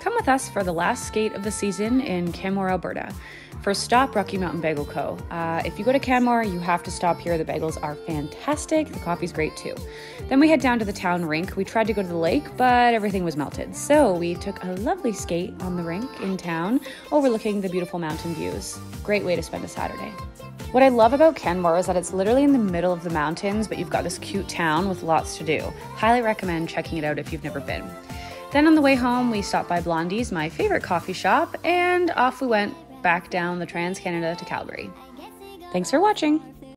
Come with us for the last skate of the season in Canmore, Alberta. First stop, Rocky Mountain Bagel Co. If you go to Canmore, you have to stop here. The bagels are fantastic. The coffee's great too. Then we head down to the town rink. We tried to go to the lake, but everything was melted. So we took a lovely skate on the rink in town, overlooking the beautiful mountain views. Great way to spend a Saturday. What I love about Canmore is that it's literally in the middle of the mountains, but you've got this cute town with lots to do. Highly recommend checking it out if you've never been. Then on the way home, we stopped by Blondie's, my favorite coffee shop, and off we went back down the Trans-Canada to Calgary. Thanks for watching.